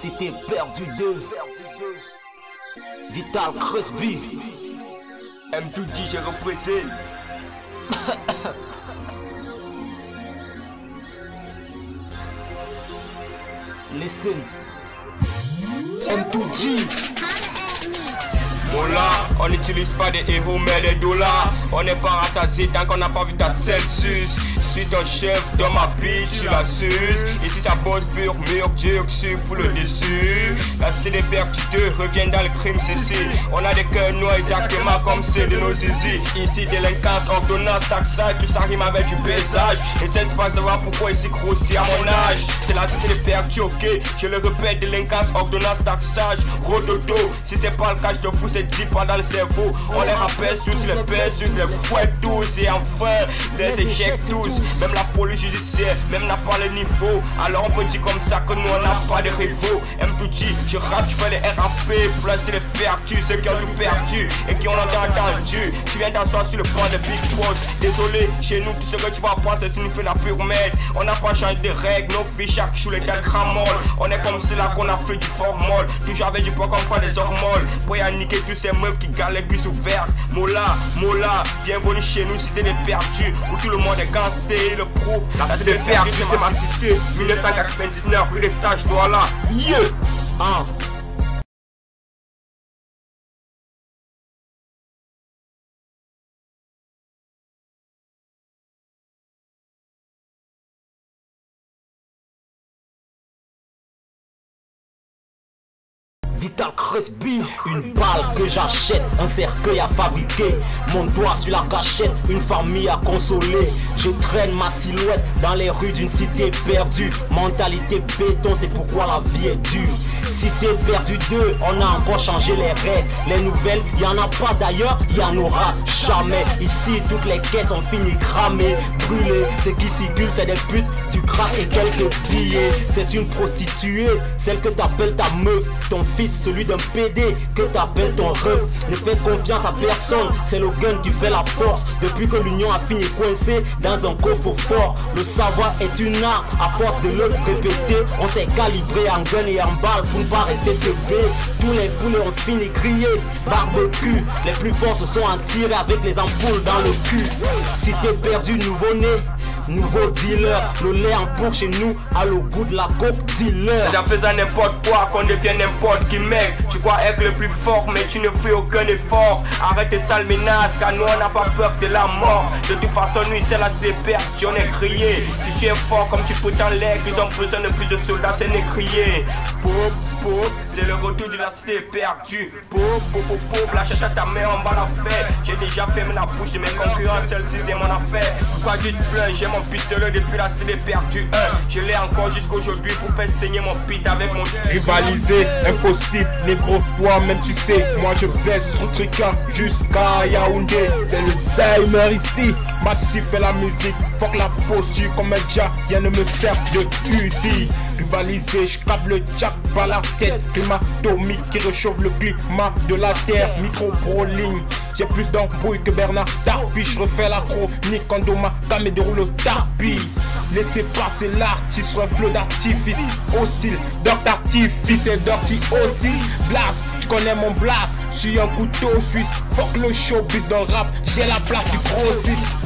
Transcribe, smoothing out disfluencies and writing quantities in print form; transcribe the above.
Cité perdue 2. Vital Cresby. M2G, je représente. Listen. M2G. Bon là, on n'utilise pas des héros mais des dollars. On n'est pas rassasié tant qu'on n'a pas vu ta Celsius. Je suis ton chef dans ma biche, tu la suces. Ici ça bosse pur, mur, dur, pour le dessus. La cité des percuteux revient dans le crime, c'est. On a des cœurs noirs exactement comme ceux de nos zizi. Ici délinquance, ordonnance, taxage, tout ça rime avec du paysage. Et c'est pas savoir pourquoi ici grossit à mon âge. C'est la cité des percuteux, ok. Je le répète, délinquance, ordonnance, taxage, rododo. Si c'est pas le cas, je te fous, c'est dit pendant le cerveau. On les rappelle sur les pèses, sur les fouets tous. Et enfin, les échecs tous. Même la police judiciaire, même n'a pas le niveau. Alors on peut dire comme ça que nous on n'a pas de rivaux. M2G, je rappe, je fais les RAP. Placer les perdus, ceux qui ont tout perdu et qui ont longtemps attendu. Tu viens d'asseoir sur le banc de Big Boss. Désolé, chez nous tout ce que tu vas apprendre c'est signifie la pure merde. On n'a pas changé de règles, nos filles chaque jour les grands molle. On est comme cela qu'on a fait du formol. Toujours avec du poids comme quoi des hormones. Prêt à niquer tous ces meufs qui gardent les cuisses ouvertes. Mola, bienvenue chez nous, cité des perdus. Où tout le monde est gangsté. Le prouve, la cité des perdus, c'est ma cité. 1999, plus de sages doigts là. Yeah! Vital Cresby, une balle que j'achète, un cercueil à fabriquer, mon doigt sur la gâchette, une famille à consoler. Je traîne ma silhouette dans les rues d'une cité perdue. Mentalité béton, c'est pourquoi la vie est dure. Cité perdue 2, on a encore changé les règles. Les nouvelles, y en a pas d'ailleurs, y en aura jamais. Ici, toutes les caisses ont fini cramées, brûlées. Ce qui circule, c'est des putes, du crack et quelques billets. C'est une prostituée, celle que t'appelles ta meuf. Ton fils, celui d'un PD, que t'appelles ton ref. Ne fais confiance à personne, c'est le gun qui fait la force. Depuis que l'union a fini coincée dans un coffre fort. Le savoir est une arme, à force de le répéter. On s'est calibré en gun et en balle pour ne pas rester teubé. Tous les poulets ont fini crier barbecue. Les plus forts se sont en tirés avec les ampoules dans le cul. Cité perdue, nouveau-né, nouveau dealer. Le lait en poudre chez nous a le goût de la coke dealer. Ça faisant n'importe quoi qu'on devient n'importe qui mec. Tu crois être le plus fort mais tu ne fais aucun effort. Arrête tes sales menaces car nous on n'a pas peur de la mort. De toute façon nous c'est la cité perdue, on est crié. Si tu es fort comme tu prétends l'être, ils ont besoin de plus de soldats, c'est n'est crié. C'est le retour de la cité perdue. La chasse à ta mère, on va la faire. J'ai déjà fermé la bouche de mes concurrents, celle-ci c'est mon affaire. Pourquoi tu te plains, j'ai mon pistolet depuis la cité perdue 1. Je l'ai encore jusqu'aujourd'hui pour faire saigner mon pit avec mon rivaliser, impossible, négro, toi-même tu sais. Moi je baisse son truc jusqu'à Yaoundé. C'est le Zaymer ici, massif fait la musique. Fuck la posture comme un jack, rien ne me sert de fusil. Rivaliser, je capte le jack par la tête. Climat atomique qui réchauffe le climat de la terre. Micro-pro-ligne, j'ai plus d'embrouille que Bernard Tapie. Je refais la chronique quand Doma Kame déroule le tapis. Laissez passer l'artiste sur un flot d'artifice. Hostile, Dr Artifice et Dirty aussi. Blast, tu connais mon blast. Je suis un couteau suisse. Fuck le showbiz dans le rap, j'ai la place du grossiste.